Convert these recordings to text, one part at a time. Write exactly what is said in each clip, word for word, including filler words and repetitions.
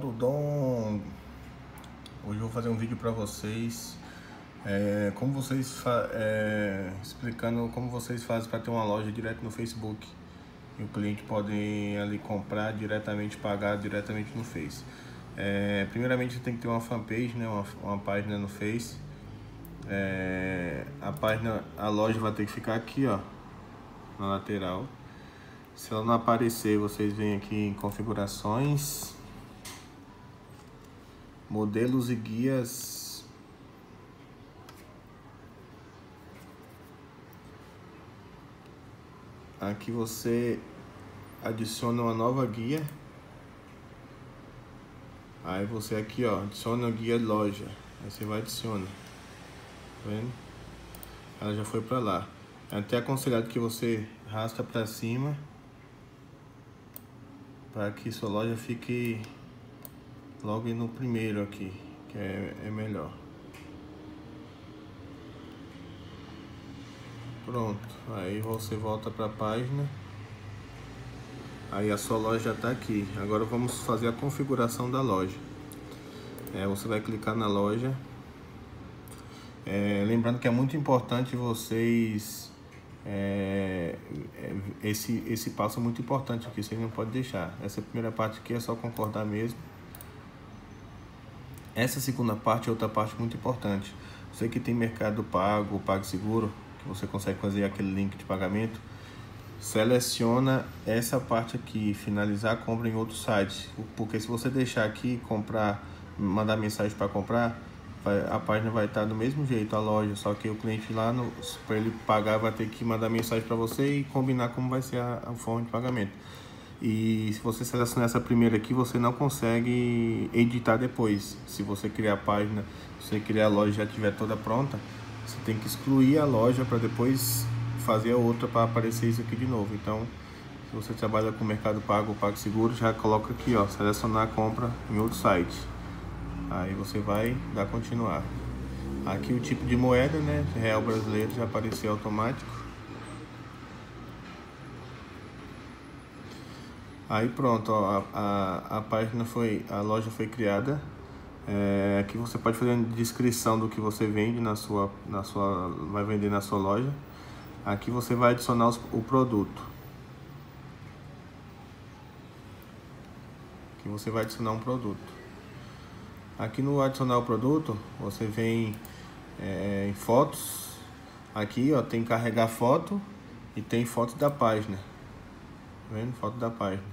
do Dom. Hoje eu vou fazer um vídeo para vocês é, como vocês é, explicando como vocês fazem para ter uma loja direto no Facebook e o cliente pode ali comprar diretamente, pagar diretamente no Face. É, primeiramente você tem que ter uma fanpage, né, uma, uma página no Face. É, a página, a loja vai ter que ficar aqui, ó, na lateral. Se ela não aparecer, vocês vêm aqui em configurações, modelos e guias. Aqui você adiciona uma nova guia. Aí você aqui, ó, adiciona a guia loja. Aí você vai adiciona. Tá vendo? Ela já foi para lá. É até aconselhado que você arrasta para cima para que sua loja fique logo no primeiro aqui, que é, é melhor. Pronto, aí você volta para a página. Aí a sua loja já está aqui. Agora vamos fazer a configuração da loja. É, você vai clicar na loja. É, lembrando que é muito importante vocês é, esse esse passo é muito importante aqui, vocês não podem deixar. Essa primeira parte aqui é só concordar mesmo. Essa segunda parte é outra parte muito importante. Você que tem Mercado Pago, PagSeguro, que você consegue fazer aquele link de pagamento, seleciona essa parte aqui, finalizar a compra em outro site, porque se você deixar aqui comprar, mandar mensagem para comprar, vai, a página vai estar do mesmo jeito, a loja, só que o cliente lá, para ele pagar, vai ter que mandar mensagem para você e combinar como vai ser a, a forma de pagamento. E se você selecionar essa primeira aqui, você não consegue editar depois. Se você criar a página, se você criar a loja e já estiver toda pronta, você tem que excluir a loja para depois fazer a outra para aparecer isso aqui de novo. Então, se você trabalha com Mercado Pago ou PagSeguro, já coloca aqui, ó, selecionar a compra em outro site. Aí você vai dar continuar. Aqui o tipo de moeda, né, real brasileiro, já apareceu automático. Aí pronto, ó, a, a, a página foi, a loja foi criada. É, aqui você pode fazer a descrição do que você vende na sua, na sua, vai vender na sua loja. Aqui você vai adicionar os, o produto. Aqui você vai adicionar um produto. Aqui no adicionar o produto, você vem é, em fotos. Aqui, ó, tem carregar foto e tem foto da página. Tá vendo? Foto da página.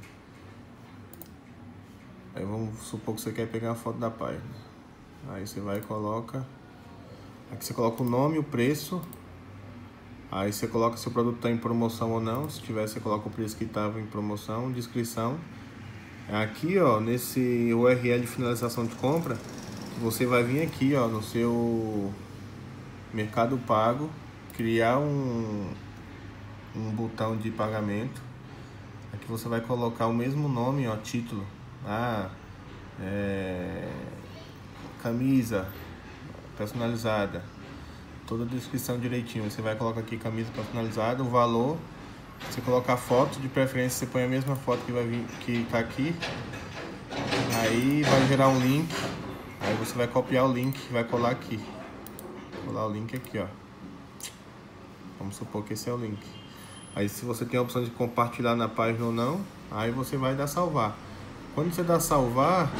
Aí vamos supor que você quer pegar a foto da página. Aí você vai e coloca. Aqui você coloca o nome, o preço. Aí você coloca se o produto está em promoção ou não. Se tiver, você coloca o preço que estava em promoção, descrição. Aqui, ó, nesse U R L de finalização de compra, você vai vir aqui, ó, no seu Mercado Pago, criar um, um botão de pagamento. Aqui você vai colocar o mesmo nome, ó, título. Ah, é, camisa personalizada. Toda a descrição direitinho. Você vai colocar aqui camisa personalizada, o valor. Você colocar foto, de preferência você põe a mesma foto que vai vir, que tá aqui. Aí vai gerar um link. Aí você vai copiar o link e vai colar aqui. Colar o link aqui, ó. Vamos supor que esse é o link. Aí se você tem a opção de compartilhar na página ou não, aí você vai dar salvar. Quando você dá salvar,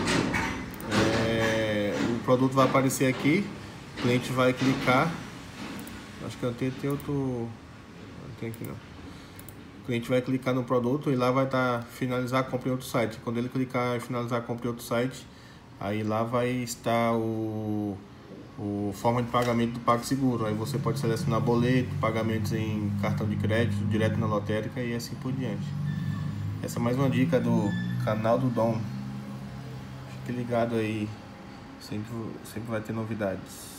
é, o produto vai aparecer aqui. O cliente vai clicar. Acho que eu tenho, tenho outro. Não tem aqui não. O cliente vai clicar no produto e lá vai estar finalizar a compra em outro site. Quando ele clicar em finalizar a compra em outro site, aí lá vai estar o, o forma de pagamento do PagSeguro. Aí você pode selecionar boleto, pagamentos em cartão de crédito, direto na lotérica e assim por diante. Essa é mais uma dica do canal do Dom. Fique ligado aí, sempre, sempre vai ter novidades.